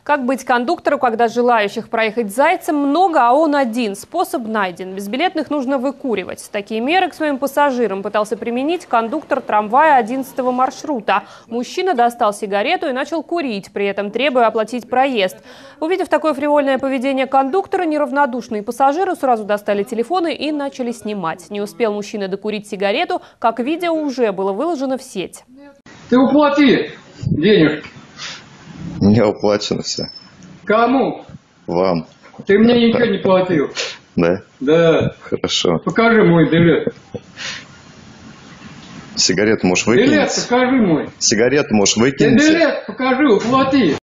Как быть кондуктору, когда желающих проехать зайцем много, а он один? Способ найден. Безбилетных нужно выкуривать. Такие меры к своим пассажирам пытался применить кондуктор трамвая 11-го маршрута. Мужчина достал сигарету и начал курить, при этом требуя оплатить проезд. Увидев такое фривольное поведение кондуктора, неравнодушные пассажиры сразу достали телефоны и начали снимать. Не успел мужчина докурить сигарету, как видео уже было выложено в сеть. Ты уплати денег. У меня уплачено все. Кому? Вам. Ты мне ничего не платил. Да? Да. Хорошо. Покажи мой билет. Сигарету можешь выкинуть? Билет покажи мой. Сигарету можешь Ты выкинуть? билет покажи, уплати.